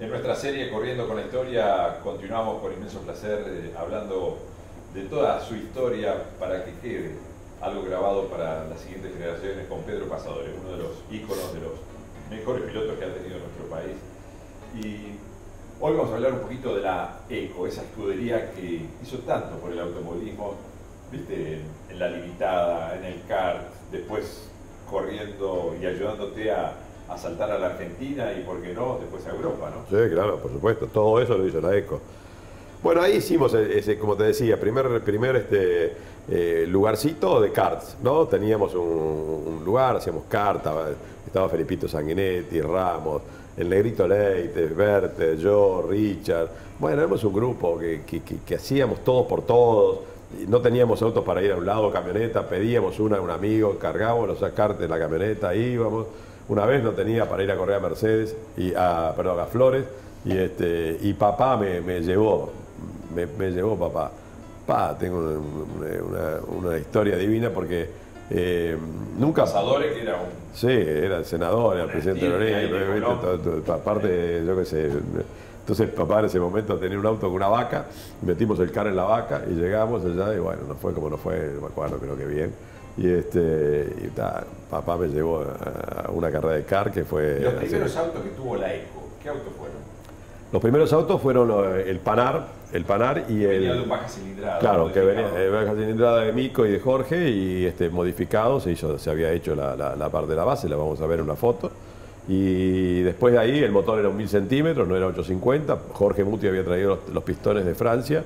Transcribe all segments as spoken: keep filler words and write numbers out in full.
En nuestra serie Corriendo con la Historia continuamos con inmenso placer eh, hablando de toda su historia para que quede algo grabado para las siguientes generaciones con Pedro Pasadores, uno de los íconos de los mejores pilotos que ha tenido nuestro país. Y hoy vamos a hablar un poquito de la ECO, esa escudería que hizo tanto por el automovilismo, viste, en la limitada, en el kart, después corriendo y ayudándote a a saltar a la Argentina y, por qué no, después a Europa, ¿no? Sí, claro, por supuesto. Todo eso lo hizo la ECO. Bueno, ahí hicimos, ese, como te decía, primer, primer este, eh, lugarcito de karts, ¿no? Teníamos un, un lugar, hacíamos kart, estaba, estaba Felipito Sanguinetti, Ramos, el Negrito Leite, Verte, yo, Richard. Bueno, éramos un grupo que, que, que, que hacíamos todos por todos. No teníamos autos para ir a un lado, camioneta, pedíamos una a un amigo, cargábamos los karts en la camioneta, íbamos. Una vez no tenía para ir a correr a Mercedes, y a, perdón, a Flores, y, este, y papá me, me llevó, me, me llevó papá. Pa, tengo una, una, una historia divina porque eh, nunca... Pasadores, que era un... Sí, era el senador, era el presidente de la aparte, yo qué sé. Entonces papá en ese momento tenía un auto con una vaca, metimos el carro en la vaca y llegamos allá y bueno, no fue como no fue, no me acuerdo, creo que bien. Y, este, y ta, papá me llevó a una carrera de kart que fue... Los primeros autos que tuvo la ECO, ¿qué autos fueron? Los primeros autos fueron el Panar, el Panar y el... Venía de baja cilindrada. Claro, que venía de baja cilindrada de Mico y de Jorge y este, modificado, se, hizo, se había hecho la, la, la parte de la base, la vamos a ver en una foto. Y después de ahí el motor era un mil centímetros, no era ochocientos cincuenta. Jorge Muti había traído los, los pistones de Francia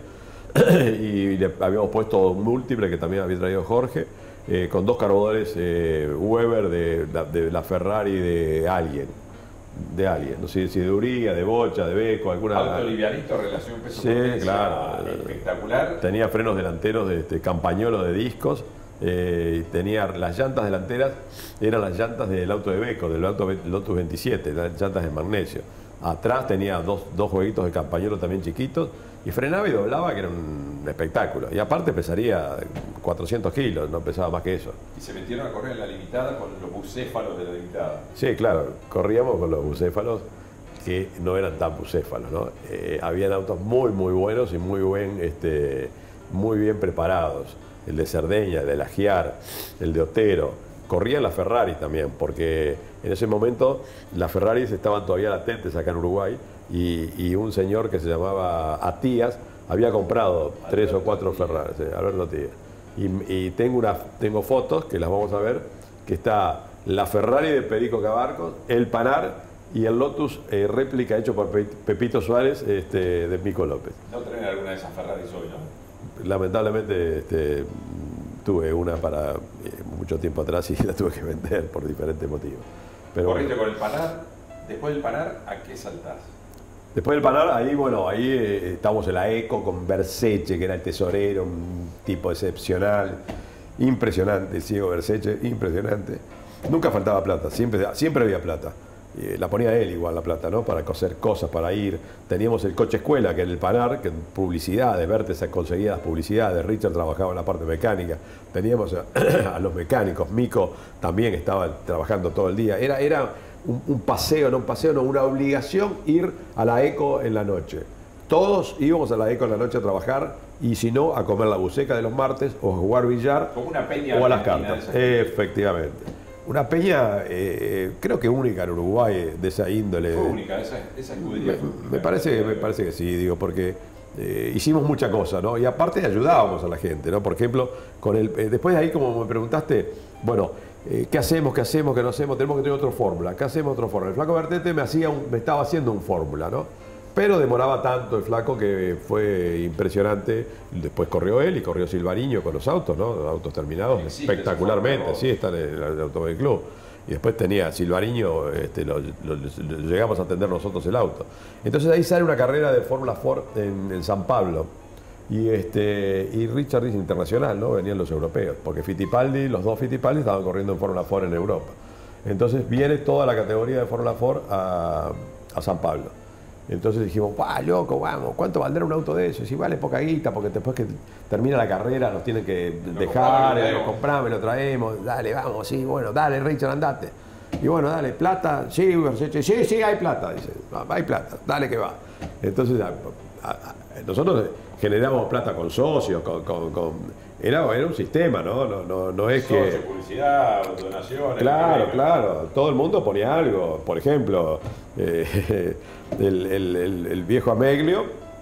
y le habíamos puesto un múltiple que también había traído Jorge. Eh, con dos carburadores eh, Weber de, de, de la Ferrari de alguien, de alguien, no sé si de Uría, de Bocha, de Beco, alguna... Auto livianito, relación sí, claro, espectacular. Tenía frenos delanteros de este, campañolo de discos, eh, tenía las llantas delanteras, eran las llantas del auto de Beco, del auto Lotus veintisiete, las llantas de magnesio. Atrás tenía dos, dos jueguitos de campañolo también chiquitos y frenaba y doblaba, que era un espectáculo. Y aparte pesaría cuatrocientos kilos, no pesaba más que eso. Y se metieron a correr en la limitada con los bucéfalos de la limitada. Sí, claro, corríamos con los bucéfalos que no eran tan bucéfalos, ¿no? Eh, habían autos muy, muy buenos y muy, buen, este, muy bien preparados. El de Cerdeña, el de Lagiar, el de Otero. Corrían las Ferraris también, porque en ese momento las Ferraris estaban todavía latentes acá en Uruguay y, y un señor que se llamaba Atías había comprado Alberto tres o cuatro Ferraris, eh, Alberto Atías. Y, y tengo, una, tengo fotos que las vamos a ver, que está la Ferrari de Perico Cabarcos, el Panar y el Lotus eh, réplica hecho por Pe Pepito Suárez este, de Mico López. ¿No traen alguna de esas Ferraris hoy, no? Lamentablemente este, tuve una para eh, mucho tiempo atrás y la tuve que vender por diferentes motivos. Pero corriste bueno. Con el Panar, después del Panar, ¿a qué saltás? Después del Panar, ahí bueno, ahí eh, estamos en la ECO con Berseche, que era el tesorero, un tipo excepcional, impresionante, el ciego Berseche, impresionante. Nunca faltaba plata, siempre, siempre había plata. Eh, la ponía él igual la plata, ¿no? Para coser cosas, para ir. Teníamos el coche escuela, que era el Panar, que publicidades, Verte se conseguía las publicidades, Richard trabajaba en la parte mecánica. Teníamos a, a los mecánicos, Mico también estaba trabajando todo el día. Era, era un, un paseo, no un paseo, no, una obligación ir a la ECO en la noche. Todos íbamos a la ECO en la noche a trabajar y si no, a comer la buceca de los martes o a jugar billar. Como una peña o a las cartas. Efectivamente. Una peña, eh, creo que única en Uruguay, de esa índole. Fue única, esa, esa escudería me, fue única. Me parece, me parece que sí, digo, porque eh, hicimos mucha cosa, ¿no? Y aparte ayudábamos a la gente, ¿no? Por ejemplo, con el, eh, después de ahí, como me preguntaste, bueno, eh, ¿qué hacemos, qué hacemos, qué no hacemos? Tenemos que tener otra fórmula, ¿qué hacemos, otra fórmula? El Flaco Bertete me, hacía un, me estaba haciendo un fórmula, ¿no? Pero demoraba tanto el Flaco que fue impresionante. Después corrió él y corrió Silvariño con los autos, ¿no? Los autos terminados espectacularmente, sí, están en el, el Automóvil Club. Y después tenía Silvariño, este, lo, lo, lo, llegamos a atender nosotros el auto. Entonces ahí sale una carrera de Fórmula Ford en, en San Pablo. Y, este, y Richard dice internacional, ¿no? Venían los europeos, porque Fittipaldi, los dos Fittipaldi estaban corriendo en Fórmula Ford en Europa. Entonces viene toda la categoría de Fórmula Ford a, a San Pablo. Entonces dijimos, ¡ah, loco, vamos! ¿Cuánto valdrá un auto de eso? Y si vale poca guita, porque después que termina la carrera nos tienen que lo dejar, compramos, lo compramos, lo traemos, dale, vamos, sí, bueno, dale, Richard, andate. Y bueno, dale, plata, sí, sí, sí, hay plata, dice, hay plata, dale que va. Entonces, a, a, a, nosotros generamos plata con socios, con, con, con era, era un sistema, ¿no? No, no, no es Socio, que... publicidad, donaciones... Claro, claro, todo el mundo ponía algo. Por ejemplo, eh, el, el, el, el viejo Ameglio,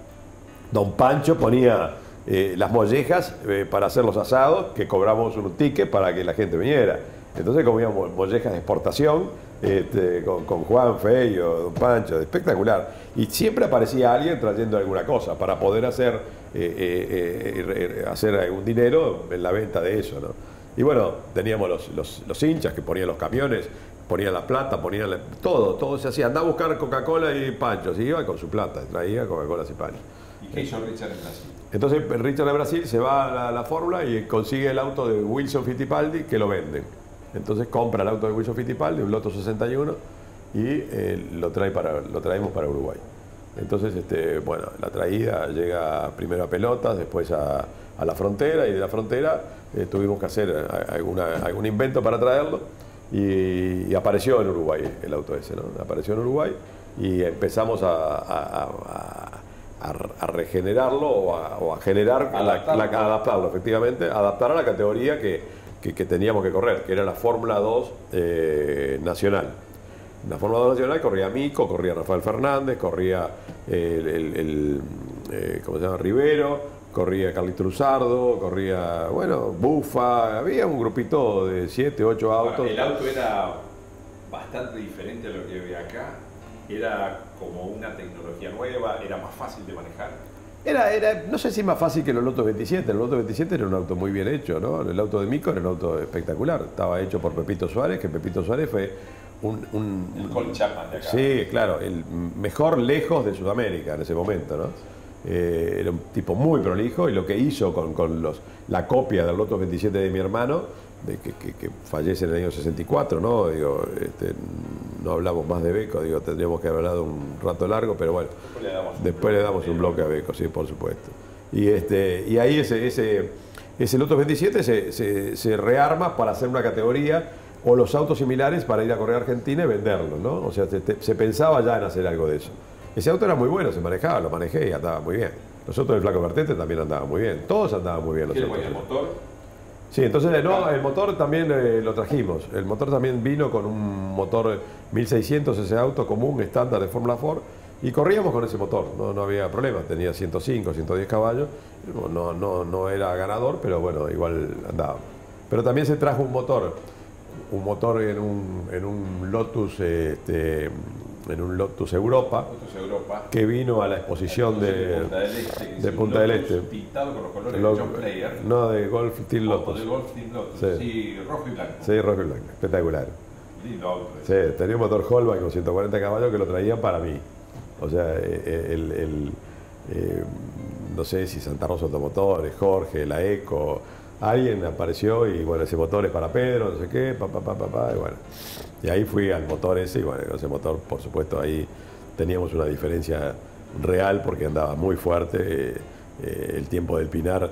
don Pancho ponía eh, las mollejas eh, para hacer los asados, que cobramos un ticket para que la gente viniera. Entonces comíamos mollejas de exportación este, con, con Juan Feio, don Pancho, espectacular. Y siempre aparecía alguien trayendo alguna cosa para poder hacer, eh, eh, eh, hacer algún dinero en la venta de eso, ¿no? Y bueno, teníamos los, los, los hinchas que ponían los camiones, ponían la plata, ponían la, todo, todo se hacía. Andaba a buscar Coca-Cola y Pancho, se iba con su plata, traía Coca-Cola y Pancho. ¿Y qué hizo Richard en Brasil? Entonces Richard de Brasil se va a la, la fórmula y consigue el auto de Wilson Fittipaldi, que lo venden. Entonces compra el auto de Wilson Fittipaldi, un Loto sesenta y uno, y eh, lo, trae para, lo traemos para Uruguay. Entonces, este, bueno, la traída llega primero a Pelotas, después a, a la frontera, y de la frontera eh, tuvimos que hacer alguna, algún invento para traerlo, y, y apareció en Uruguay el auto ese, ¿no? Apareció en Uruguay y empezamos a, a, a, a, a regenerarlo o a, o a generar, adaptarlo. La, la, adaptarlo, efectivamente, adaptar a la categoría que, que, que teníamos que correr, que era la Fórmula dos eh, nacional. En la Fórmula dos nacional corría Mico, corría Rafael Fernández, corría eh, el, el, el eh, ¿cómo se llama? Rivero, corría Carlito Luzardo, corría, bueno, Bufa, había un grupito de siete, ocho autos. Bueno, el auto era bastante diferente a lo que había acá, era como una tecnología nueva, era más fácil de manejar. Era, era, no sé si más fácil que el Loto veintisiete, el Loto veintisiete era un auto muy bien hecho, ¿no? El auto de Mico era un auto espectacular, estaba hecho por Pepito Suárez, que Pepito Suárez fue un... un el Colin Chapman de acá. Sí, claro, el mejor lejos de Sudamérica en ese momento, ¿no? Eh, era un tipo muy prolijo, y lo que hizo con, con los, la copia del Loto veintisiete de mi hermano, de que, que, que fallece en el año sesenta y cuatro, ¿no? Digo, este, no hablamos más de Beco, digo, tendríamos que haber hablado un rato largo, pero bueno, después le damos, después un, le damos un bloque a Beco, sí, por supuesto. Y, este, y ahí ese, ese, ese Loto veintisiete se, se, se rearma para hacer una categoría o los autos similares para ir a correr a Argentina y venderlos, ¿no? O sea, se, se pensaba ya en hacer algo de eso. Ese auto era muy bueno, se manejaba, lo manejé y andaba muy bien. Nosotros del Flaco Bertete también andaban muy bien, todos andaban muy bien. ¿Qué le ponía el motor? Sí, entonces no, el motor también eh, lo trajimos. El motor también vino con un motor mil seiscientos, ese auto común, estándar de Fórmula Ford, y corríamos con ese motor, no, no había problema, tenía ciento cinco, ciento diez caballos, no, no, no era ganador, pero bueno, igual andaba. Pero también se trajo un motor, un motor en un, en un Lotus, este, en un Lotus Europa, Lotus Europa, que vino a la exposición de, de Punta del Este, de Punta del Este, pintado con los colores Lo, de John Player. No, de Golf Team Lotus. O de Golf Team Lotus, sí. Sí, rojo y blanco. Sí, rojo y blanco, espectacular. Lindo auto. Sí, tenía un motor Holbein con ciento cuarenta caballos que lo traían para mí. O sea, el, el eh, no sé si Santa Rosa Automotores, Jorge, la Eco, alguien apareció y bueno, ese motor es para Pedro, no sé qué, papá, papá, papá, y bueno. Y ahí fui al motor ese, y bueno, ese motor, por supuesto, ahí teníamos una diferencia real porque andaba muy fuerte. Eh, eh, el tiempo del Pinar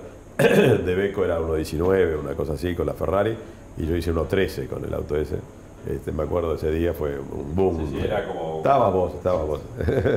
de Beco era uno diecinueve, una cosa así, con la Ferrari, y yo hice uno trece con el auto ese. Este, me acuerdo ese día, fue un boom. Sí, sí, era como... Estaba vos, estaba vos.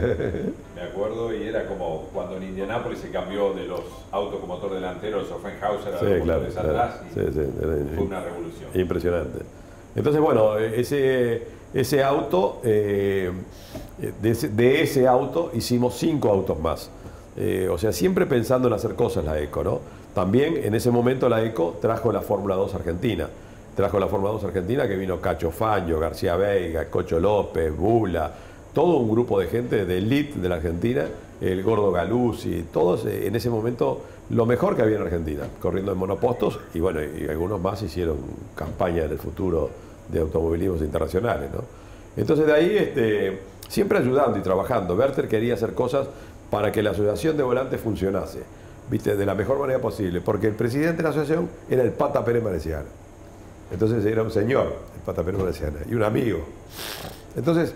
Me acuerdo, y era como cuando en Indianápolis se cambió de los autos con motor delantero, los Offenhauser, a sí, los claro, motores claro. atrás, y sí, sí, fue una revolución. Impresionante. Entonces, bueno, ese, ese auto, eh, de, ese, de ese auto hicimos cinco autos más. Eh, o sea, siempre pensando en hacer cosas la Eco, ¿no? También en ese momento la Eco trajo la Fórmula dos Argentina. Trajo la Fórmula dos Argentina, que vino Cacho Fangio, García Veiga, Cocho López, Bula, todo un grupo de gente de elite de la Argentina, el Gordo Galuzzi, todos en ese momento lo mejor que había en Argentina, corriendo en monopostos, y bueno, y algunos más hicieron campaña en el futuro de automovilismos internacionales, ¿no? Entonces de ahí este, siempre ayudando y trabajando. Werther quería hacer cosas para que la asociación de volantes funcionase, ¿viste? De la mejor manera posible, porque el presidente de la asociación era el Pata Pérez Mareciano. Entonces era un señor, el Pata Pérez Mareciano, y un amigo. Entonces,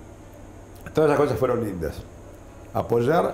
todas esas cosas fueron lindas. Apoyar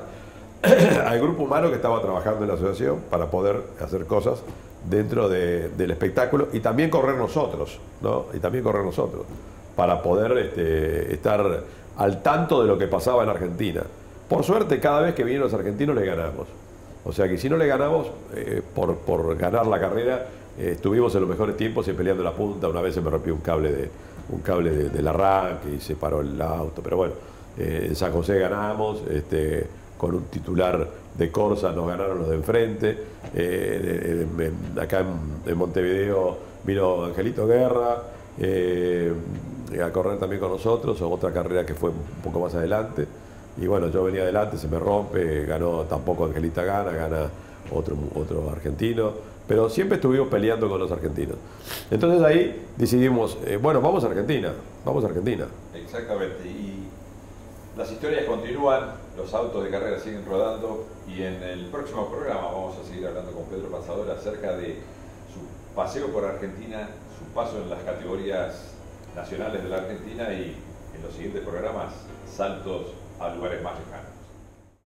al grupo humano que estaba trabajando en la asociación para poder hacer cosas dentro de, del espectáculo, y también correr nosotros, ¿no? Y también correr nosotros. para poder este, estar al tanto de lo que pasaba en Argentina. Por suerte, cada vez que vienen los argentinos le ganamos. O sea que si no le ganamos, eh, por, por ganar la carrera, eh, estuvimos en los mejores tiempos y peleando la punta. Una vez se me rompió un cable, de, un cable de, del arranque y se paró el auto. Pero bueno, eh, en San José ganamos, este, con un titular de Corsa nos ganaron los de enfrente. Eh, en, en, acá en, en Montevideo vino Angelito Guerra eh, a correr también con nosotros, o otra carrera que fue un poco más adelante. Y bueno, yo venía adelante, se me rompe, ganó tampoco Angelita Gana, gana otro, otro argentino, pero siempre estuvimos peleando con los argentinos. Entonces ahí decidimos, eh, bueno, vamos a Argentina, vamos a Argentina. Exactamente, y las historias continúan, los autos de carrera siguen rodando, y en el próximo programa vamos a seguir hablando con Pedro Pasador acerca de su paseo por Argentina, su paso en las categorías nacionales de la Argentina, y en los siguientes programas, saltos a lugares más lejanos.